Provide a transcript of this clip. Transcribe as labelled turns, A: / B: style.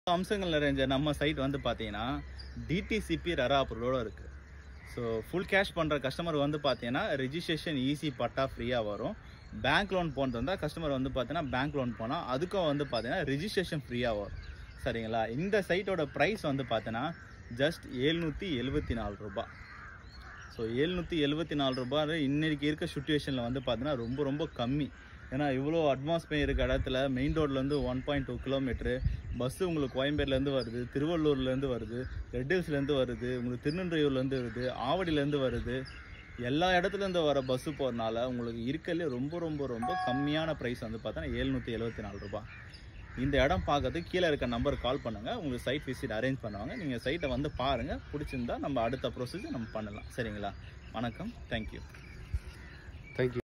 A: அம்சங்கள் நிறைஞ்ச நம்ம சைட் வந்து பார்த்தீங்கன்னா டிடிசிபி ரெரா அப்ரூவோட இருக்குது. ஸோ ஃபுல் கேஷ் பண்ணுற கஸ்டமர் வந்து பார்த்தீங்கன்னா ரெஜிஸ்ட்ரேஷன் ஈஸி பட்டா ஃப்ரீயாக வரும். பேங்க் லோன் போனது கஸ்டமர் வந்து பார்த்தீங்கன்னா பேங்க் லோன் போனால் அதுக்கும் வந்து பார்த்தீங்கன்னா ரெஜிஸ்ட்ரேஷன் ஃப்ரீயாக வரும். சரிங்களா? இந்த சைட்டோட ப்ரைஸ் வந்து பார்த்தீங்கன்னா ஜஸ்ட் 774 ரூபா. ஸோ 774 ரூபா இன்னைக்கு இருக்க சுச்சுவேஷனில் வந்து பார்த்தீங்கன்னா ரொம்ப ரொம்ப கம்மி. ஏன்னா இவ்வளோ அட்வான்ஸ் பே இருக்க இடத்துல மெயின் ரோட்லேருந்து 1.2 கிலோமீட்ரு பஸ்ஸு உங்களுக்கு கோயம்பேடுலேருந்து வருது, திருவள்ளூர்லேருந்து வருது, ரெட் ஹில்ஸ்லேருந்து வருது, உங்களுக்கு திருநெல்வேலியிலேருந்து வருது, ஆவடியிலேருந்து வருது. எல்லா இடத்துலேருந்து வர பஸ்ஸு போகிறனால உங்களுக்கு இருக்கலே ரொம்ப ரொம்ப ரொம்ப கம்மியான ப்ரைஸ் வந்து பார்த்தோன்னா 774 ரூபா. இந்த இடம் பார்க்கறதுக்கு கீழே இருக்க நம்பருக்கு கால் பண்ணுங்கள். உங்களுக்கு சைட் விசிட் அரேஞ்ச் பண்ணுவாங்க. நீங்கள் சைட்டை வந்து பாருங்கள். பிடிச்சிருந்தா நம்ம அடுத்த ப்ரொசீஜர் நம்ம பண்ணலாம். சரிங்களா? வணக்கம். தேங்க்யூ.